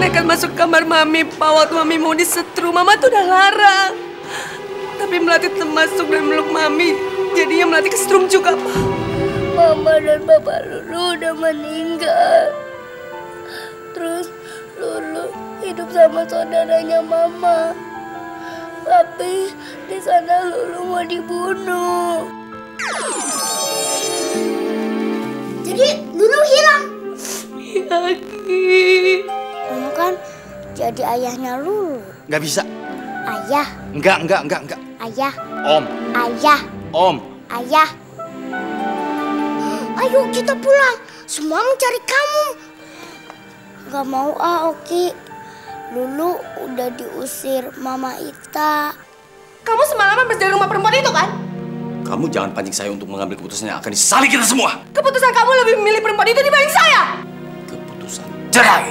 nekat masuk kamar Mami, Pak. Waktu Mami mau disetrum, Mama tuh udah larang. Tapi Melati tetap masuk dan meluk Mami. Jadinya Melati kesetrum juga, Pak. Mama dan Bapak Lulu udah meninggal. Terus Lulu hidup sama saudaranya Mama. Tapi di sana Lulu mau dibunuh. Jadi Lulu hilang? Iya, Ki. Kamu kan jadi ayahnya Lulu. Nggak bisa. Ayah. Enggak. Ayah. Om. Ayah. Om. Ayah. Ayo kita pulang. Semua mencari kamu. Gak mau Oki. Lulu udah diusir Mama Ita. Kamu semalaman bersih dari rumah perempuan itu kan? Kamu jangan pancing saya untuk mengambil keputusan yang akan disali kita semua. Keputusan kamu lebih memilih perempuan itu dibanding saya. Keputusan cerai.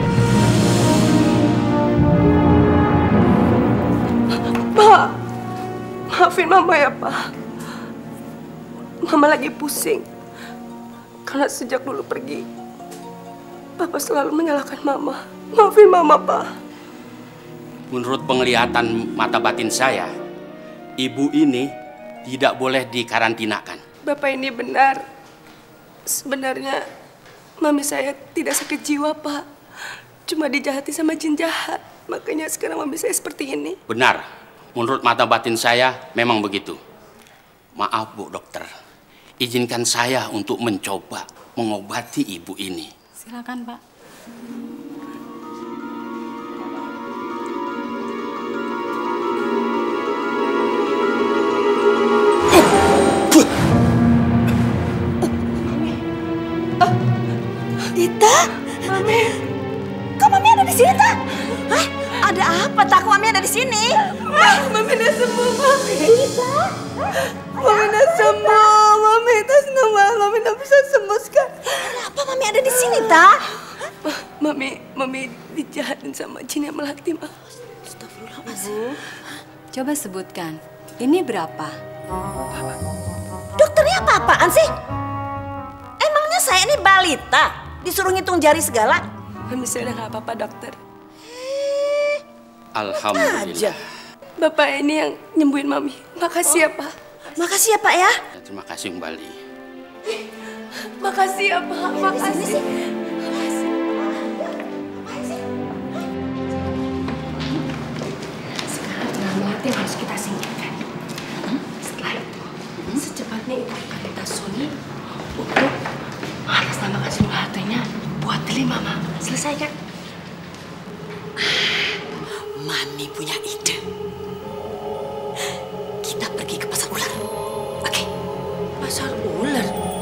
Pak, maafin Mama ya, Pak. Mama lagi pusing. Karena sejak dulu pergi, Papa selalu menyalahkan Mama. Maafin Mama, Pak. Menurut penglihatan mata batin saya, ibu ini tidak boleh dikarantinakan. Bapak ini benar. Sebenarnya Mami saya tidak sakit jiwa, Pak. Cuma dijahati sama jin jahat. Makanya sekarang Mami saya seperti ini. Benar, menurut mata batin saya memang begitu. Maaf Bu Dokter, izinkan saya untuk mencoba mengobati ibu ini. Silakan Pak. Ita? Mami. Kok Mami ada di sini, Ta? Hah? Ada apa, Ta? Kok Mami ada di sini? Mami udah sembuh, Mami. Mami udah sembuh. Mami tas normal. Mami udah bisa sembuh sekarang. Kenapa Mami ada di sini, Ta? Mami dijahatin sama jin yang Melati, Ma. Ibu, coba sebutkan, ini berapa? Dokternya apa-apaan sih? Emangnya saya ini balita? Disuruh ngitung jari segala? Mami saya udah gak apa-apa, dokter. Alhamdulillah. Bapak ini yang nyembuhin Mami. Makasih ya, Pak. Makasih ya, Pak ya. Ya, terima kasih kembali. Makasih ya, Pak. Makasih. Sekarang dengan Melati yang harus kita singkirkan. Setelah itu, secepatnya itu akan kita suni untuk mengatasnamakan seluruh hartanya buat beli Mama. Selesai kan? Mami punya ide. Kita pergi ke pasar ular. Oke? Pasar ular?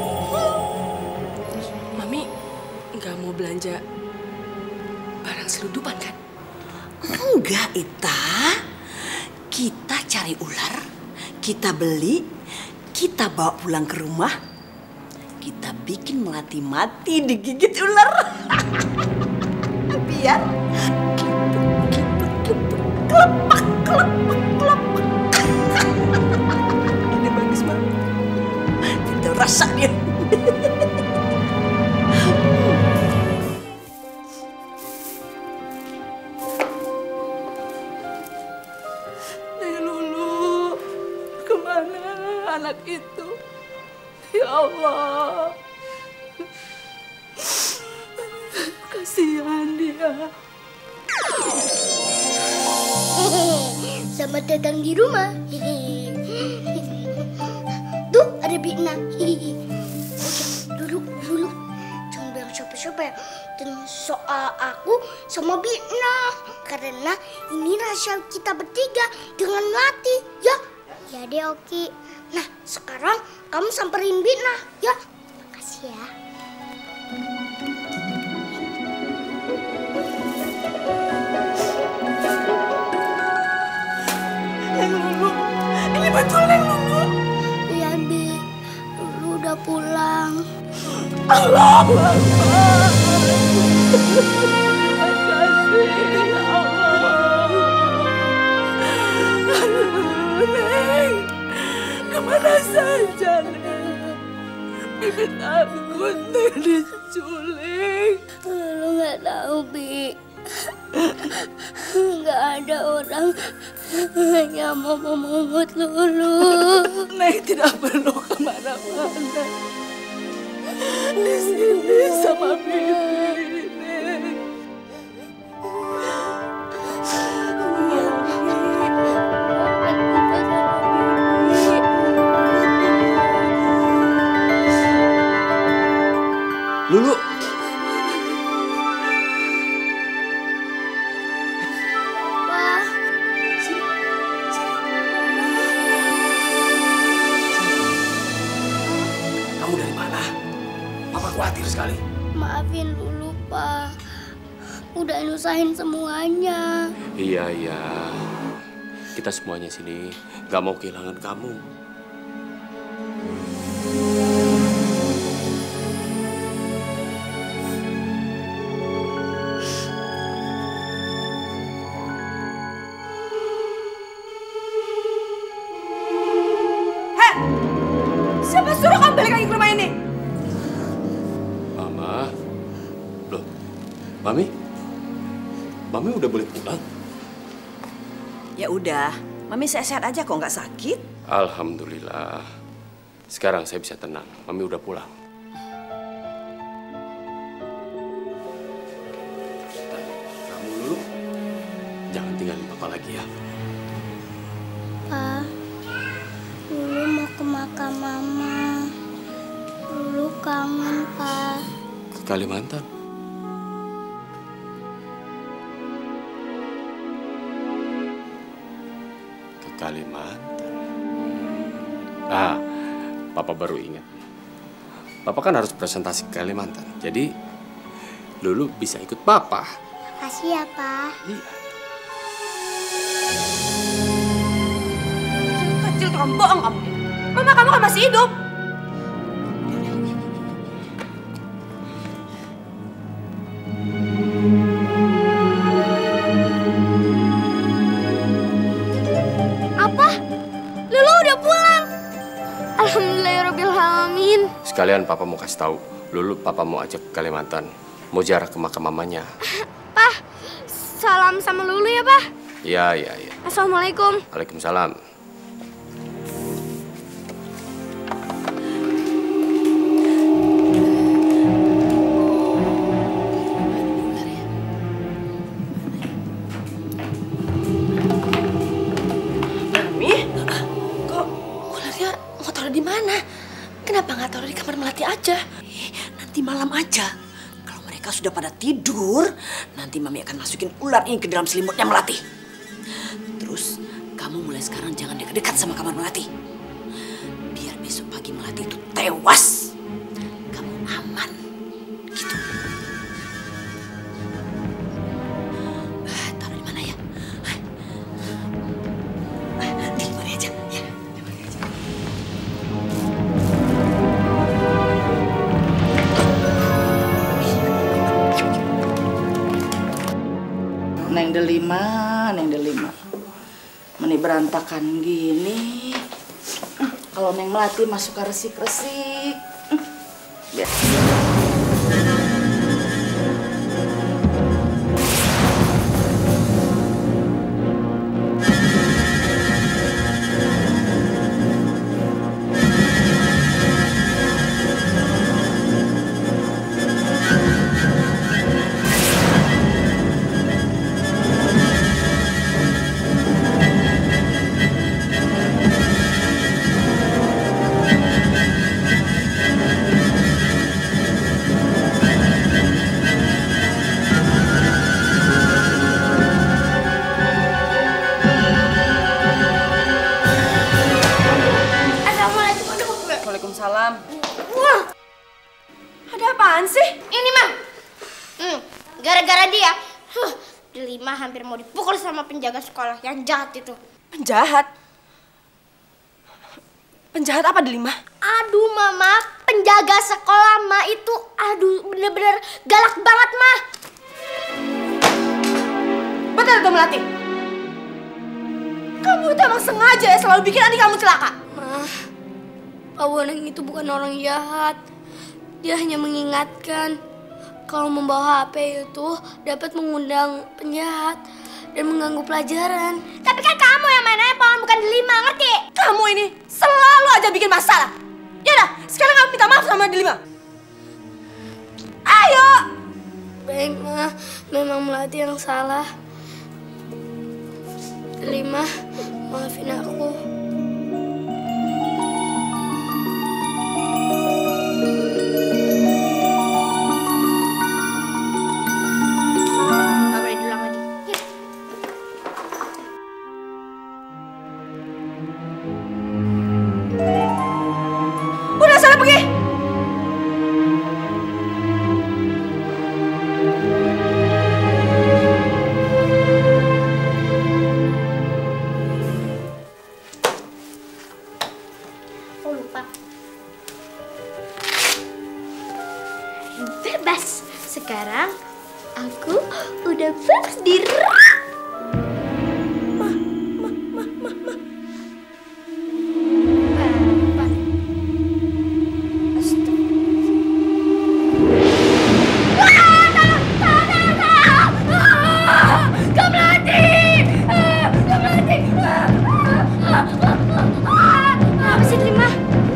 Mami nggak mau belanja barang selundupan kan? Enggak, Ita. Kita cari ular, kita beli, kita bawa pulang ke rumah. Kita bikin Melati mati digigit ular. Biar kelepak. Ini bagus banget. Kita rasa dia. Neng Lulu, kemana anak itu? Ya Allah. Kasihan dia. Selamat datang di rumah. Tuh ada Bina. Duduk. Jangan bilang siapa-siapa ya. Dan soal aku sama Bina. Karena ini rahasia kita bertiga dengan Melati. Ya? Ya deh, Oki. Nah, sekarang kamu samperin Bina. Ya? Makasih ya. Neng Lulu, ini betul Neng Lulu. Iya, Bi. Lulu udah pulang. Allah Akbar. Terima kasih ya Allah. Aduh, Neng. Kemana saja, Neng? Bibi takut Neng diculik. Lulu nggak tahu, Bi. Nggak ada orang yang mau memungut Lulu. Neng tidak perlu kemana-mana. Di sini sama Bibi, Neng. Lulu. Kamu dari mana? Papa khawatir sekali. Maafin Lulu, Pak. Udah nyusahin semuanya. Iya. Kita semuanya sini gak mau kehilangan kamu. Siapa suruh kamu balik lagi ke rumah ini? Mama. Loh, Mami udah boleh pulang? Ya udah, Mami sehat-sehat aja kok, nggak sakit. Alhamdulillah. Sekarang saya bisa tenang. Mami udah pulang. Kamu dulu. Jangan tinggalin Papa lagi ya. Pak, Lulu mau ke makam Mama. Lulu kangen, Pak. Ke Kalimantan. Ke Kalimantan. Ah, Papa baru ingat. Papa kan harus presentasi ke Kalimantan. Jadi, Lulu bisa ikut Papa. Makasih ya, Pak. Iya. Kecil tukang bohong kamu. Mama kamu kan masih hidup. Apa? Lulu udah pulang. Alhamdulillahirrahmanirrahim. Sekalian Papa mau kasih tahu, Lulu Papa mau ajak ke Kalimantan. Mau ziarah ke makam mamanya. Pak, salam sama Lulu ya, Pak. Iya. Assalamualaikum. Waalaikumsalam. Ularnya mau taruh di mana? Kenapa nggak taruh di kamar Melati aja? Nanti malam aja. Kalau mereka sudah pada tidur, nanti Mami akan masukin ular ini ke dalam selimutnya Melati. Terus kamu mulai sekarang jangan dekat-dekat sama kamar Melati. Biar besok pagi Melati itu tewas. Kamu aman. Gitu. Taruh di mana ya? Di lemari aja. Ya. Neng delima. Meni berantakan gini. Kalau Neng Melati masuk ke resik-resik. Biar. Waalaikumsalam. Wah, Ada apaan sih? ini mah. Gara-gara dia. Delima hampir mau dipukul sama penjaga sekolah yang jahat itu. Penjahat? Penjahat apa, Delima? Aduh, Mama, penjaga sekolah Ma itu, bener-bener galak banget, Ma. Betul itu Melati? Kamu itu emang sengaja ya selalu bikin adik kamu celaka? Pak Boneng itu bukan orang jahat. Dia hanya mengingatkan kalau membawa HP itu dapat mengundang penjahat dan mengganggu pelajaran. Tapi kan kamu yang main handphone, bukan Delima, ngerti? Kamu ini selalu aja bikin masalah. Yaudah, sekarang kamu minta maaf sama Delima. Ayo! Baik, Ma. Memang Melati yang salah. Delima, maafin aku. Gak boleh diulang lagi. Yuk. Udah sana pergi. Oh, lupa. Bebas. Sekarang aku udah bebas diri. Apa sih, Delima?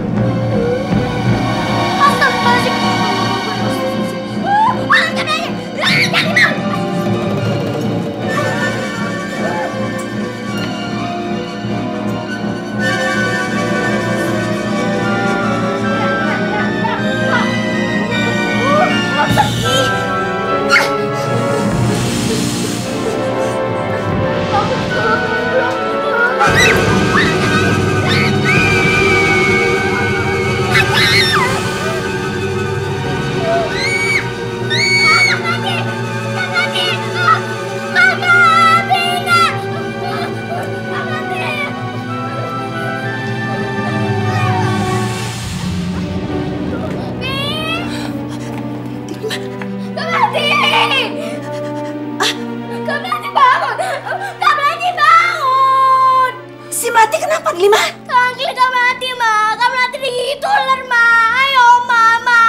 Si Melati kenapa, Delima? Kaki Kak Melati, Ma. Kak Melati digigit ular, Ma. Ayo, Mama.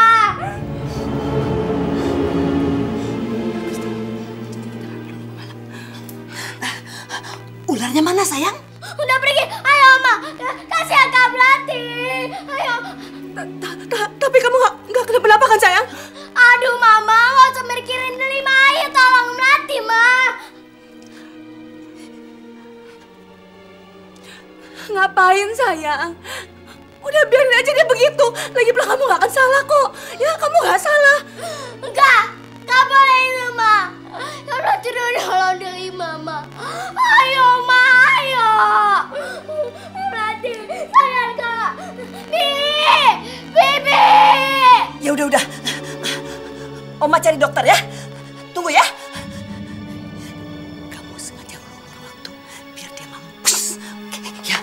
Ularnya mana, sayang? Udah pergi. Ayo, Ma. Kasihan Kak Melati. Ayo. Tapi kamu nggak kenapa-napa kan, sayang? Aduh, Mama. Nggak usah mikirin Delima. Ayo, tolong Melati, Ma. Ngapain, sayang? Udah biarin aja dia begitu. Lagi pula kamu nggak akan salah kok. Ya, kamu nggak salah. Enggak. Nggak boleh itu, Ma. Kak Melati udah nolong Delima, Ma. Ayo, Ma. Ayo. Melati. Sayang, Kak. Bibi. Ya udah. Oma cari dokter ya. Tunggu ya. Kamu sengaja ngulur waktu biar dia mampus. Oke, ya.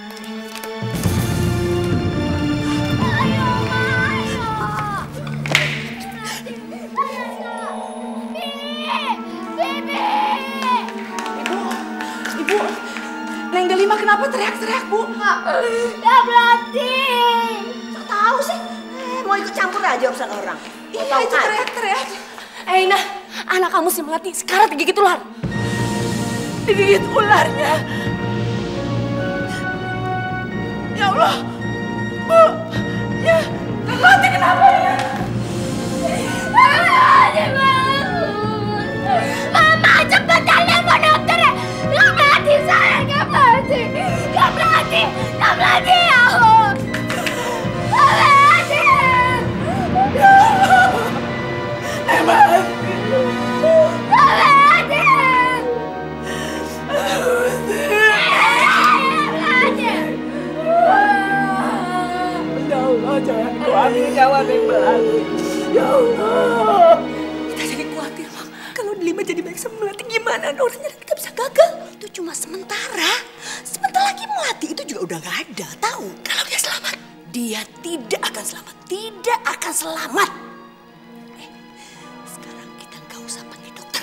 Ibu, Neng Delima kenapa teriak-teriak, Bu? Kak Melati. Nggak tahu sih. Mau ikut campur aja urusan orang. Iya, itu teriak-teriak. Nah, anak kamu si Melati sekarang digigit ular. Digigit ularnya. Ya Allah. Bu, ya, Kak Melati kenapa ya? Mama, cepetan telepon dokter. Kak Melati, sayang. Kak Melati. Kak Melati. Kak Melati, ya Allah. Kak Melati. Kak Melati. Ya Allah, jangan khawatir kawan yang Melati. Ya Allah. Kita jadi khawatir, Mak. Kalau Delima jadi baik sama Melati gimana? Urusannya kita bisa gagal. Itu cuma sementara. Sebentar lagi Melati itu juga udah gak ada, tahu? Kalau dia selamat, Dia tidak akan selamat. Tidak akan selamat. Sekarang kita nggak usah panggil dokter.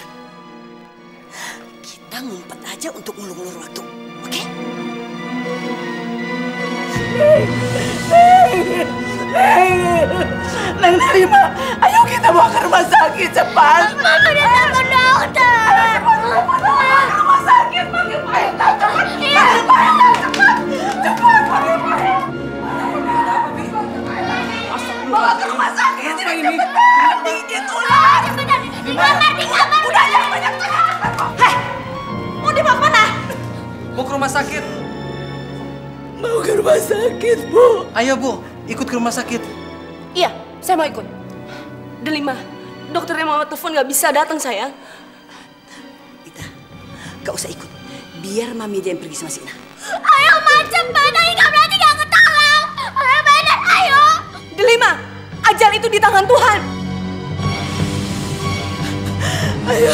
Kita ngumpet aja untuk ngulur-ngulur waktu. Oke? Neng Delima, ayo kita bawa ke rumah sakit cepat. Mama udah takut dokter. Cepat ke rumah sakit, panggil Pak Hendra, cepat. Panggil Pak Hendra, cepat. Cepat, panggil Pak Hendra. Bawa ke rumah sakit, cepetan. Digigit ular. Di kamar. Udah, jangan banyak tanya. Hei, mau dibawa kemana? Mau ke rumah sakit. Mau ke rumah sakit, Bu. Ayo, Bu. Ikut ke rumah sakit. Iya, saya mau ikut. Delima, dokternya mama telepon nggak bisa datang sayang. Ita, gak usah ikut. Biar Mami aja yang pergi sama Sina. Ayo macam mana ini nggak berarti nggak ketolong. Ayo bener, ayo. Delima, ajal itu di tangan Tuhan. Ayo.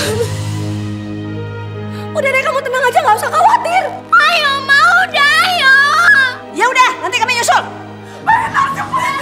Udah deh, kamu tenang aja, nggak usah khawatir. Ayo mau dah, ayo. Ya udah, nanti kami nyusul. Benar, cepat.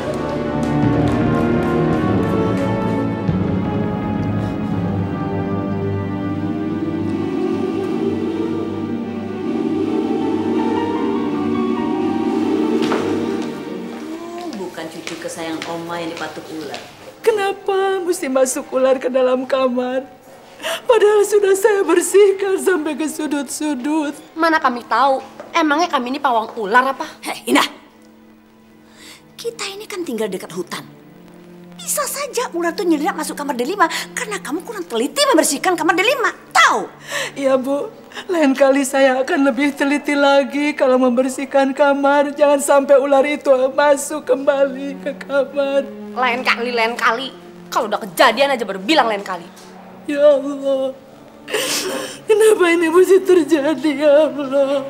Bukan cucu kesayangan Oma yang dipatuk ular. Kenapa mesti masuk ular ke dalam kamar? Padahal sudah saya bersihkan sampai ke sudut-sudut. Mana kami tahu? Emangnya kami ini pawang ular apa? Hei, Indah. Kita ini kan tinggal dekat hutan. Bisa saja ular tuh nyelinap masuk kamar Delima karena kamu kurang teliti membersihkan kamar Delima. Tahu? Iya, Bu. Lain kali saya akan lebih teliti lagi kalau membersihkan kamar. Jangan sampai ular itu masuk kembali ke kamar. Lain kali. Kalau udah kejadian aja baru bilang lain kali. Ya Allah. Kenapa ini mesti terjadi, ya Allah?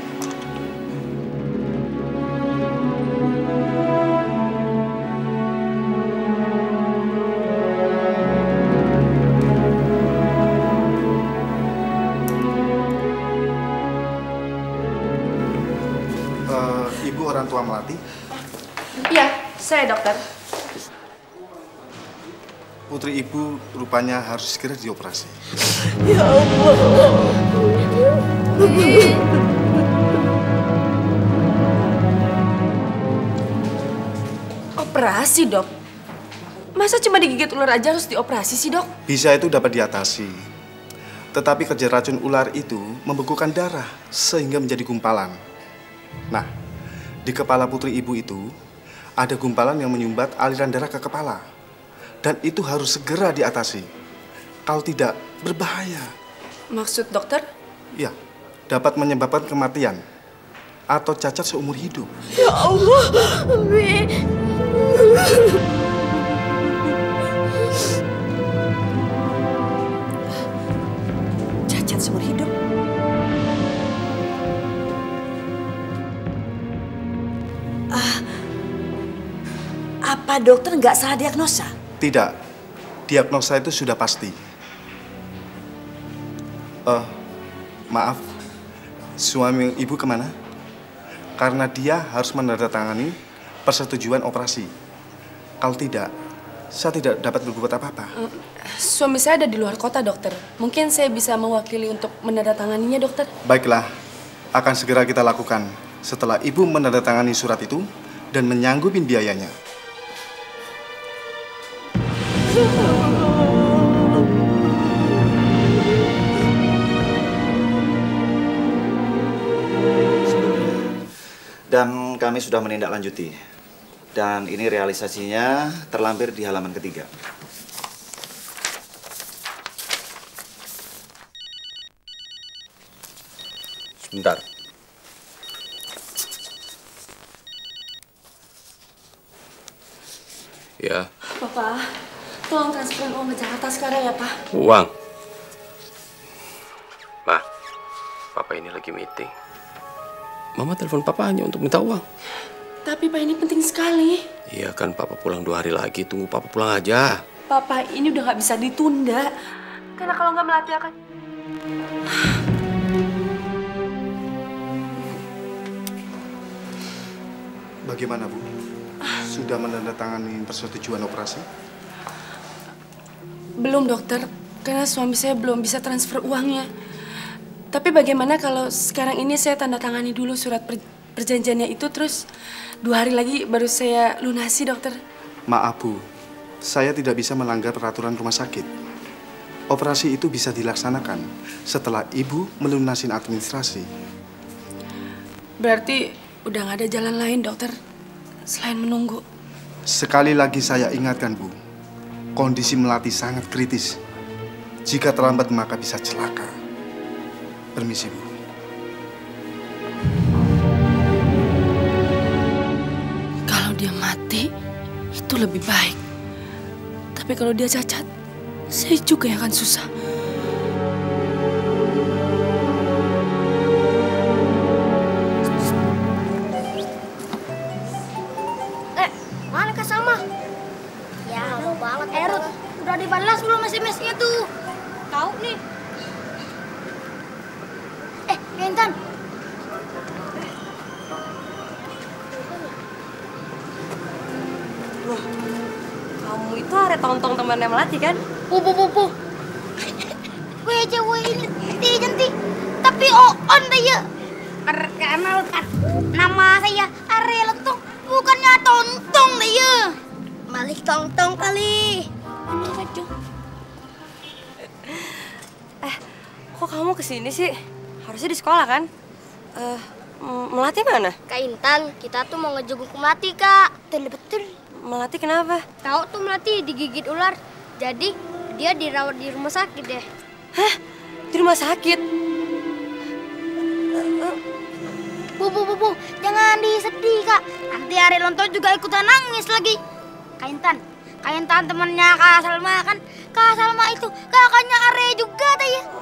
Ibu orang tua Melati? Iya, saya dokter. Putri ibu rupanya harus segera dioperasi. Ya Allah. Operasi, Dok? Masa cuma digigit ular aja harus dioperasi sih, Dok? Bisa itu dapat diatasi. Tetapi kerja racun ular itu membekukan darah sehingga menjadi gumpalan. Nah, di kepala putri ibu itu ada gumpalan yang menyumbat aliran darah ke kepala. Dan itu harus segera diatasi. Kalau tidak, berbahaya. Maksud dokter? Ya, dapat menyebabkan kematian atau cacat seumur hidup. Ya Allah. Cacat seumur hidup. Apa dokter nggak salah diagnosa? Tidak, diagnosa itu sudah pasti. Maaf, suami ibu kemana? Karena dia harus menandatangani persetujuan operasi. Kalau tidak, saya tidak dapat berbuat apa-apa. Suami saya ada di luar kota, dokter. Mungkin saya bisa mewakili untuk menandatanganinya, dokter. Baiklah, akan segera kita lakukan setelah ibu menandatangani surat itu dan menyanggupin biayanya. Dan kami sudah menindaklanjuti. Dan ini realisasinya terlampir di halaman ketiga. Sebentar. Ya. Papa, tolong transferin uang ke Jakarta sekarang ya, Pak. Uang? Ma, Papa ini lagi meeting. Mama telepon Papa hanya untuk minta uang. Tapi Pak, ini penting sekali. Iya kan, Papa pulang 2 hari lagi. Tunggu Papa pulang aja. Papa, ini udah gak bisa ditunda. Karena kalau nggak melatih akan... Bagaimana, Bu? Sudah menandatangani persetujuan operasi? Belum, dokter. Karena suami saya belum bisa transfer uangnya. Tapi bagaimana kalau sekarang ini saya tanda tangani dulu surat perjanjiannya itu, terus 2 hari lagi baru saya lunasi, dokter. Maaf, Bu. Saya tidak bisa melanggar peraturan rumah sakit. Operasi itu bisa dilaksanakan setelah Ibu melunasin administrasi. Berarti udah nggak ada jalan lain, dokter, selain menunggu. Sekali lagi saya ingatkan, Bu. Kondisi Melati sangat kritis. Jika terlambat maka bisa celaka. Permisi, Bu. Kalau dia mati, itu lebih baik. Tapi kalau dia cacat, saya juga yang akan susah. Mana Kak Salma? Ya, lama banget. Ruth, udah dibalas belum SMS-nya tuh? Tahu nih. Intan. Loh, kamu itu are tong-tong temannya Melati kan? Bu. Gue cewek ini cantik. Tapi on deh ya. Perkenalkan, nama saya Are Lentong. Bukannya Tontong deh ya. Malik Tongtong kali. Kok kamu kesini sih? Harusnya di sekolah kan? Melati mana? Kak Intan, kita tuh mau ngejenguk Melati, Kak. Betul. Melati kenapa? Tahu tuh Melati digigit ular. Jadi dia dirawat di rumah sakit deh. Hah? Di rumah sakit? Bu, jangan disedih, Kak. Nanti Are Lontong juga ikutan nangis lagi. Kak Intan temannya Kak Salma kan? Kak Salma itu kakaknya Are juga teh ya.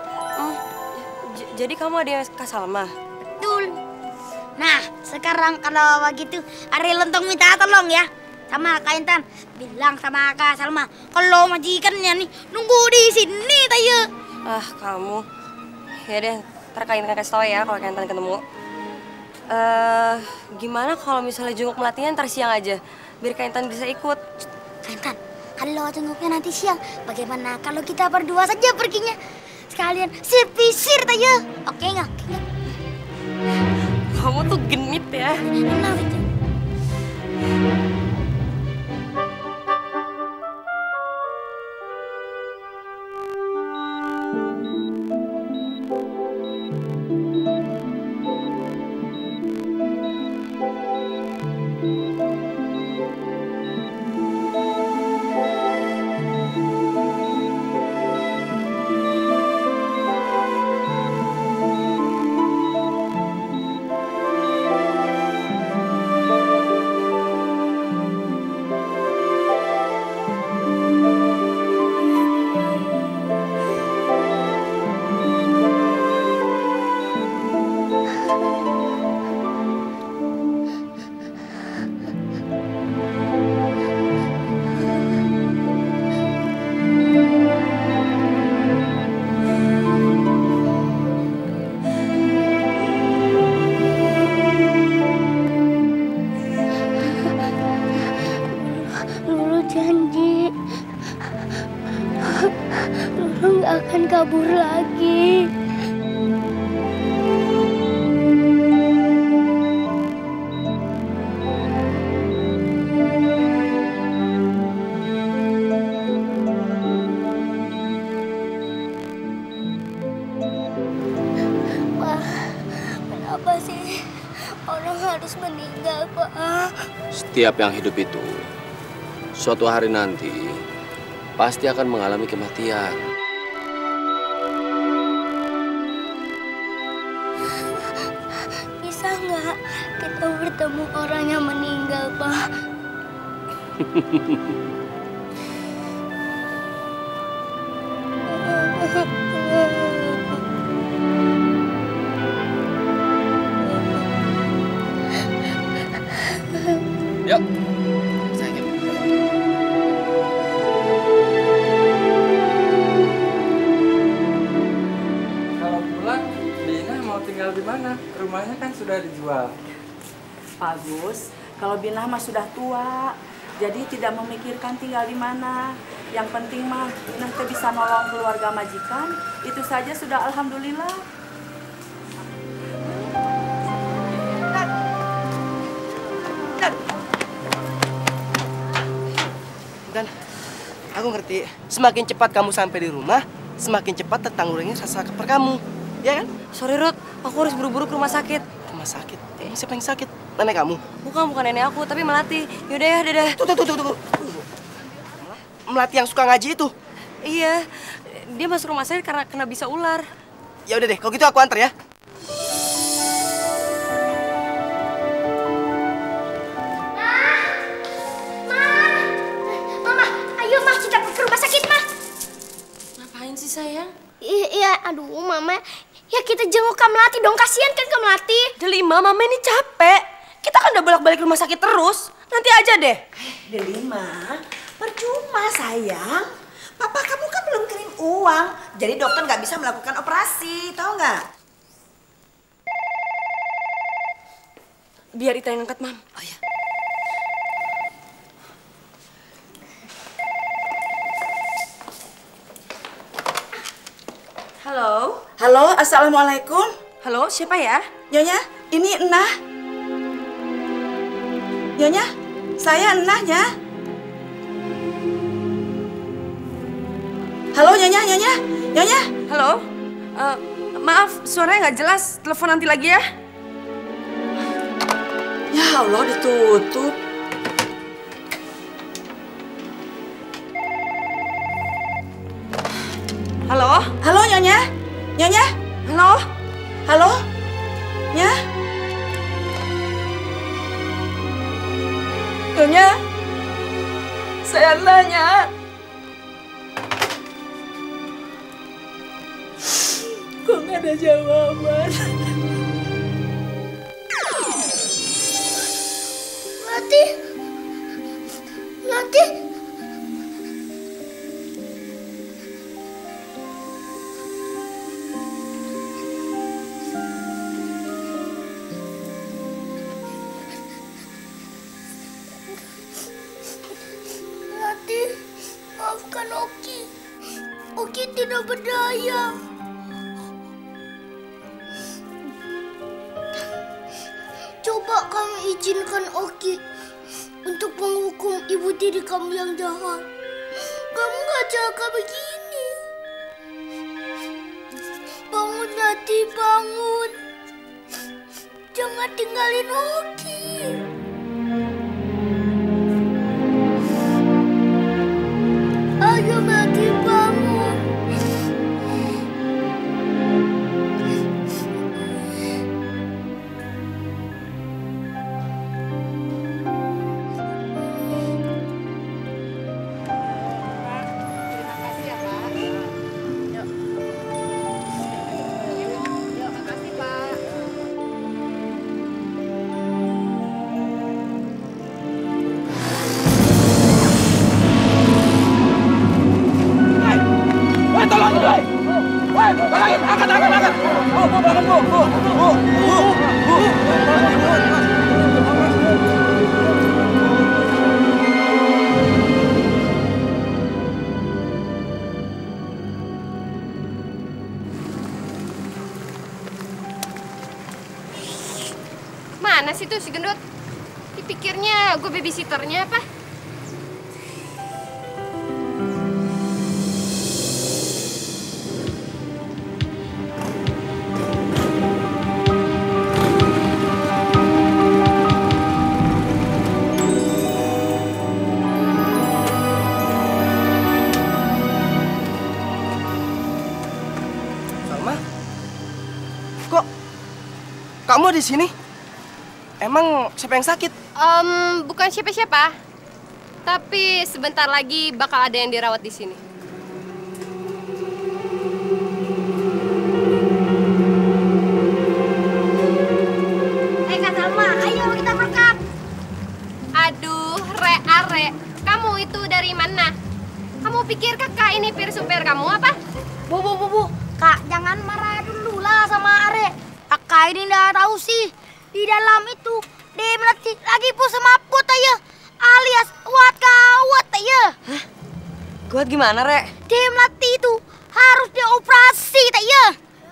Jadi kamu ada Kak Salma? Betul. Nah, sekarang kalau begitu Are Lontong minta tolong ya sama Kak Intan. Bilang sama Kak Salma kalau majikannya nih nunggu di sini teh ya. Kamu. Ya deh, ntar Kak Intan kasih tau ya kalau Kak Intan ketemu. Gimana kalau misalnya jenguk Melatinya ntar siang aja, biar Kak Intan bisa ikut. Kak Intan, kalau jenguknya nanti siang, bagaimana kalau kita berdua saja perginya? Sekalian sir-pisir aja, oke nggak? Kamu tuh genit ya. Kenapa itu? Akan kabur lagi. Pak, kenapa sih orang harus meninggal, Pak? Setiap yang hidup itu, suatu hari nanti pasti akan mengalami kematian. Bisa nggak kita bertemu orang yang meninggal, Pak? Yuk. Kalau pulang, Bina mau tinggal di mana? Rumahnya kan sudah dijual. Bagus. Kalau Binah mah sudah tua, jadi tidak memikirkan tinggal di mana. Yang penting mah Binah teh bisa nolong keluarga majikan, itu saja sudah alhamdulillah. Aku ngerti. Semakin cepat kamu sampai di rumah, semakin cepat tertanggulangi rasa lapar kamu. Ya kan? Sorry, Ruth. Aku harus buru-buru ke rumah sakit. Rumah sakit? Siapa yang sakit? Nenek kamu? Bukan nenek aku, tapi Melati. Yaudah ya, dadah. Tunggu. Melati yang suka ngaji itu? Iya. Dia masuk rumah sakit karena kena bisa ular. Ya udah deh, kalau gitu aku antar ya. Mama, ayo Ma, kita ke rumah sakit, Ma. Ngapain sih, sayang? Iya, aduh Mama. Ya kita jenguk Kak Melati dong, kasihan kan Kak Melati. Delima, Mama ini capek. Kita kan udah bolak-balik rumah sakit terus. Nanti aja deh. Delima, percuma sayang. Papa kamu kan belum kirim uang. Jadi dokter nggak bisa melakukan operasi, tahu nggak? Biar Ita yang angkat, Mam. Oh ya. Halo. Halo, assalamualaikum. Halo, siapa ya? Nyonya, ini Enah. Nyonya, saya Enahnya. Halo, Nyonya. Halo. Maaf, suaranya nggak jelas. Telepon nanti lagi ya. Ya Allah, ditutup. Halo? Halo, Nyonya. Halo? Halo? Nya? Nyonya? Saya nanya. Kok nggak ada jawaban? Melati. Melati, maafkan Oki. Oki tidak berdaya. Coba kamu izinkan Oki untuk menghukum ibu tiri kamu yang jahat. Kamu gak jaga begini. Bangun, Melati, bangun. Jangan tinggalin Oki. Ayo, Melati, bangun. Mana sih tuh si gendut? Dipikirnya gue babysitternya apa? Salma? Kok kamu di sini? Emang siapa yang sakit? Bukan siapa-siapa. Tapi sebentar lagi bakal ada yang dirawat di sini. Kak Salma, ayo kita berangkat. Aduh, Are, kamu itu dari mana? Kamu pikir kakak ini supir kamu apa? Bu. Kak, jangan marah dulu lah sama Are. Kakak ini nggak tahu sih. Di dalam itu, dia Melati lagi pun semaput aja. Alias kuat kawat aja. Hah? Kuat gimana, Rek? Dia Melati itu harus dioperasi aja.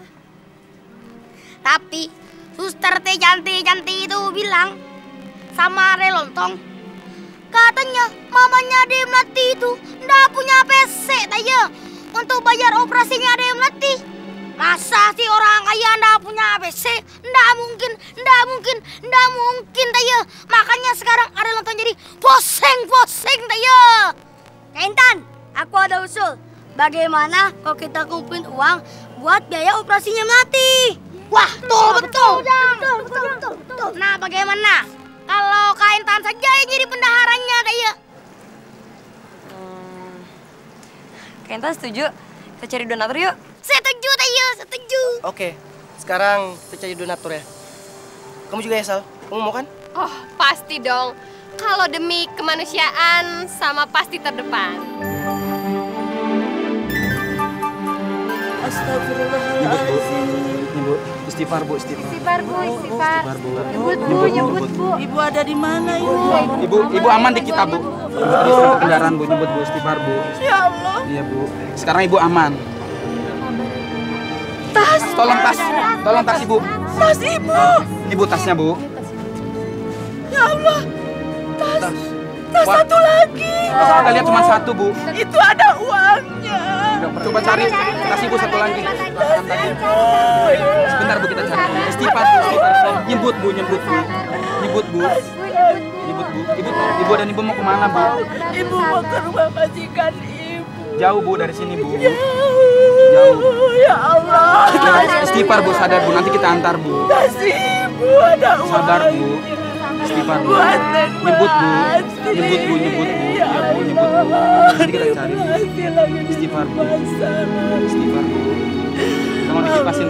Tapi, suster teh cantik-cantik itu bilang sama Are Lontong, Katanya mamanya Ade Melati itu ndak punya PC Taya untuk bayar operasinya Ade Melati. Masa sih orang kaya ndak punya PC? Ndak mungkin Taya. Makanya sekarang Ade nonton jadi poseng Taya. Intan, aku ada usul. Bagaimana kalau kita kumpulin uang buat biaya operasinya Melati? Wah, betul. Nah, bagaimana kalau Kak Intan saja yang jadi bendaharanya, Taya? Kak Intan setuju? Kita cari donatur yuk. Setuju, Taya, setuju. Oke, sekarang kita cari donatur ya. Kamu juga ya, Sal? Kamu mau kan? Oh, pasti dong. Kalau demi kemanusiaan sama pasti terdepan. Astagfirullahaladzim. Bu, istighfar Bu, istighfar. Nyebut bu. Ibu ada di mana, Ibu? Ibu aman di kita, Bu. Di kendaraan, Bu. Nyebut, Bu. Istighfar, Bu. Ya Allah. Iya, Bu. Sekarang Ibu aman. Tas. Tolong tas Ibu. Tas Ibu. Ibu tasnya, Bu. Ya Allah. Tas Wah. satu lagi. Kita lihat cuma satu, Bu. Itu ada uangnya. Coba cari tas Ibu satu lagi. Sebentar, Bu, kita cari. Istighfar. Nyebut, Bu. Ibu dan Ibu mau kemana, Bu? Ibu mau ke rumah majikan Ibu. Jauh, Bu, dari sini, Bu. Jauh. Ya Allah. Istighfar, Bu. Sadar, Bu. Nanti kita antar, Bu. Tas Ibu ada uangnya. Sadar, Bu. Istighfar, Bu. Nyebut, Bu. Ya, Bu, nyebut, Bu. Nanti kita cari, Bu. Istighfar, Bu. Tolong dikipasin.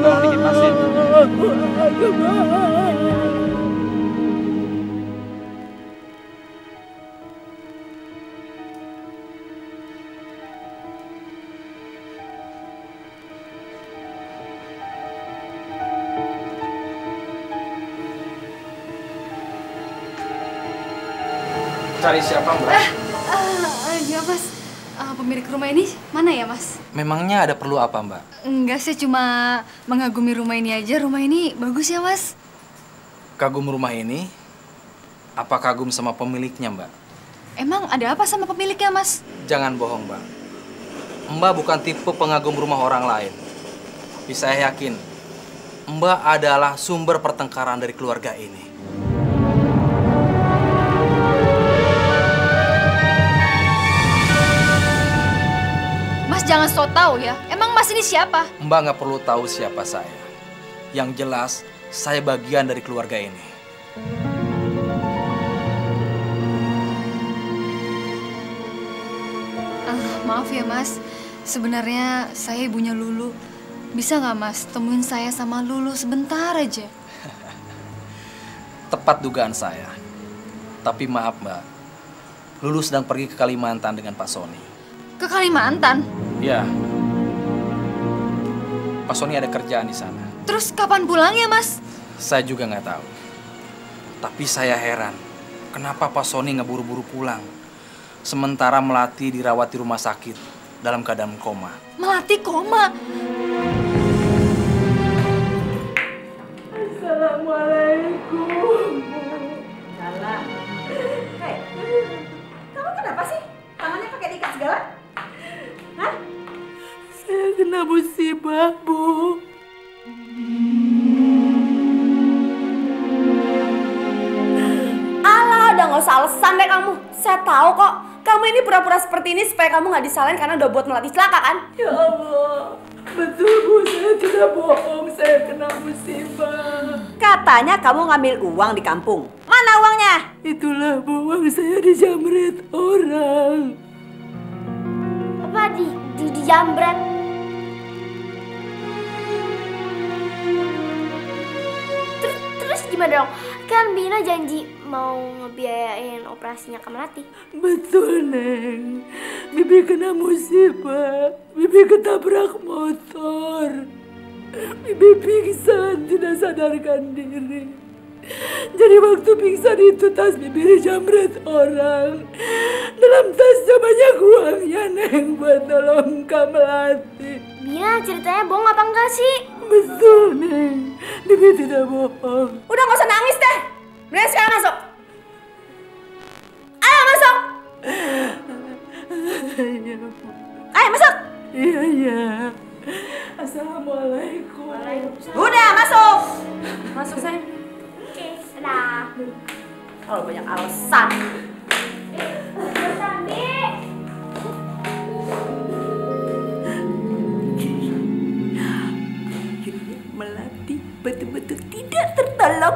Cari siapa, Mbak? Ya Mas, pemilik rumah ini mana ya Mas? Memangnya ada perlu apa, Mbak? Enggak, saya cuma mengagumi rumah ini aja. Rumah ini bagus ya Mas? Kagum rumah ini? Apa kagum sama pemiliknya, Mbak? Emang ada apa sama pemiliknya Mas? Jangan bohong, Mbak. Mbak bukan tipe pengagum rumah orang lain. Tapi saya yakin, Mbak adalah sumber pertengkaran dari keluarga ini. Mas jangan so tau ya. Emang Mas ini siapa? Mbak nggak perlu tahu siapa saya. Yang jelas, saya bagian dari keluarga ini. Maaf ya Mas, sebenarnya saya ibunya Lulu. Bisa nggak Mas temuin saya sama Lulu sebentar aja? Tepat dugaan saya. Tapi maaf Mbak, Lulu sedang pergi ke Kalimantan dengan Pak Sony. Ke Kalimantan? Ya, Pak Sony ada kerjaan di sana. Terus kapan pulangnya Mas? Saya juga nggak tahu. Tapi saya heran, kenapa Pak Sony nggak buru-buru pulang? Sementara Melati dirawat di rumah sakit dalam keadaan koma. Melati koma? Assalamualaikum. Salam. Hei, kamu kenapa sih? Tangannya pakai diikat segala? Hah? Saya kena musibah, Bu. Alah, udah nggak usah alasan deh kamu. Saya tahu kok. Kamu ini pura-pura seperti ini supaya kamu nggak disalahin karena udah buat Melati celaka kan? Ya Allah, betul Bu, saya tidak bohong, saya kena musibah. Katanya kamu ngambil uang di kampung. Mana uangnya? Itulah Bu, uang saya dijamret orang. Apa dijamret? Terus gimana dong? Kan Bina janji mau ngebiayain operasinya ke Melati. Betul, Neng. Bibi kena musibah. Bibi ketabrak motor. Bibi pingsan, tidak sadarkan diri. Jadi waktu pingsan itu tas Bibi dijamret orang. Dalam tasnya banyak uangnya, Neng, buat tolong Kak Melati. Bina ceritanya bohong apa enggak sih? Betul, Neng. Bibi tidak bohong. Udah nggak usah nangis deh. Mendingan sekarang masuk. Ayo masuk. Iya, Bu. Ayo masuk. Iya. Assalamualaikum. Udah masuk. Masuk sayang. Oke, dadah. Kalau banyak alasan. Melati betul-betul tidak tertolong.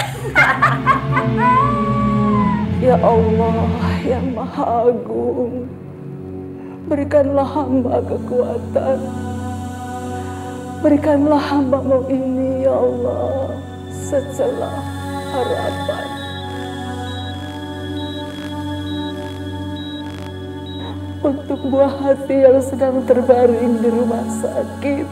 Ya Allah yang Maha Agung, berikanlah hamba kekuatan. Berikanlah hamba-Mu ini ya Allah secelah harapan. Untuk buah hati yang sedang terbaring di rumah sakit.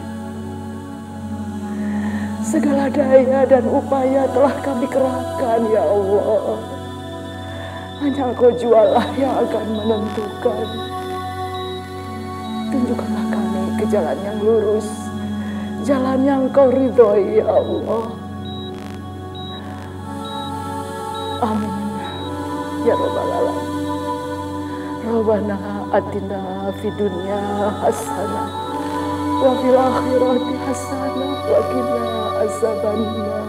Segala daya dan upaya telah kami kerahkan ya Allah. Hanya Engkau jualah yang akan menentukan. Tunjukkanlah kami ke jalan yang lurus, jalan yang Engkau ridhoi ya Allah. Amin ya Rabbal Alamin. Rabbana atina fid dunya hasanah wa fil akhirati hasanah wa qina azabannar.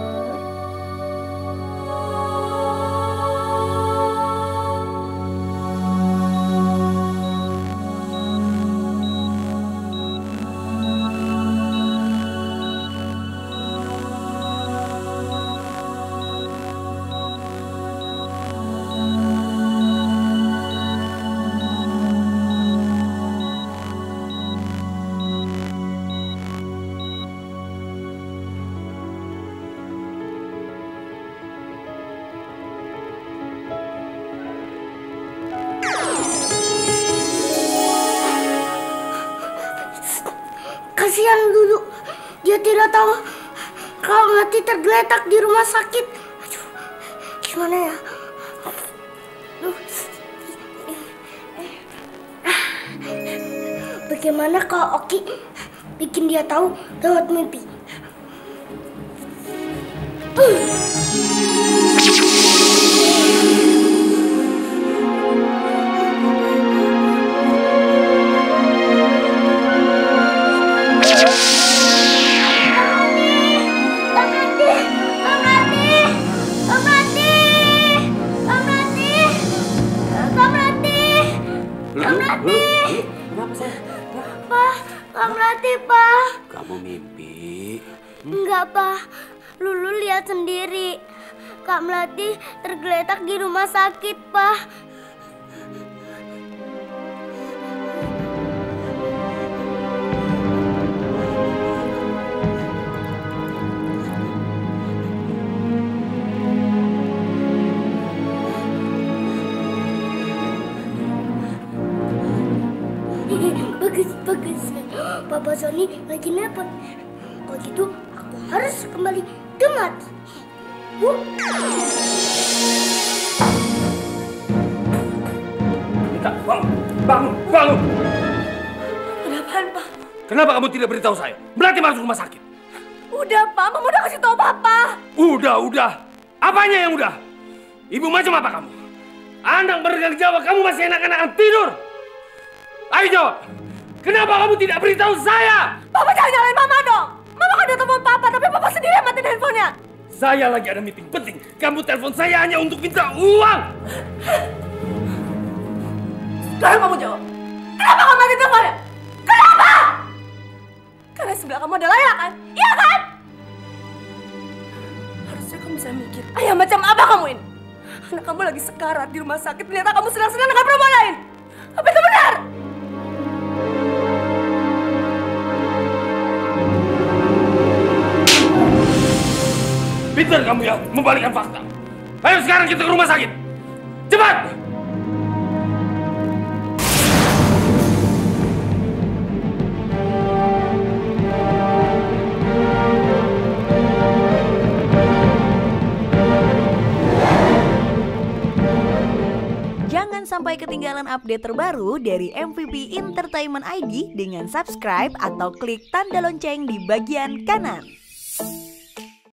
Kasihan Lulu, dia tidak tahu kalau Melati tergeletak di rumah sakit. Aduh, gimana ya? Bagaimana kalau Oki bikin dia tahu lewat mimpi? Kak Melati, Pak. Kamu mimpi? Enggak, Pak. Lulu lihat sendiri. Kak Melati tergeletak di rumah sakit, Pak. Bagus. Papa Sony lagi nelpon. Kalau gitu aku harus kembali ke Melati. Mita, bangun! Kenapaan, Pak? Kenapa kamu tidak beritahu saya? Melati masuk rumah sakit. Udah, Pak. Mama udah kasih tahu Papa. Udah. Apanya yang udah? Ibu macam apa kamu? Anak bergerak jawab, kamu masih enak-enakan tidur. Ayo jawab. Kenapa kamu tidak beritahu saya? Papa jangan nyalain Mama dong. Mama kan udah telepon Papa, tapi Papa sendiri yang matiin handphonenya. Saya lagi ada meeting penting. Kamu telepon saya hanya untuk minta uang. Sekarang kamu jawab. Kenapa kamu matiin teleponnya? Kenapa? Karena sebelah kamu ada Laila kan? Iya kan? Harusnya kamu bisa mikir. Ayah macam apa kamu ini? Anak kamu lagi sekarat di rumah sakit. Ternyata kamu senang-senang dengan perempuan lain. Apa itu benar? Pintar kamu ya membalikkan fakta. Ayo sekarang kita ke rumah sakit. Cepat! Jangan sampai ketinggalan update terbaru dari MVP Entertainment ID dengan subscribe atau klik tanda lonceng di bagian kanan.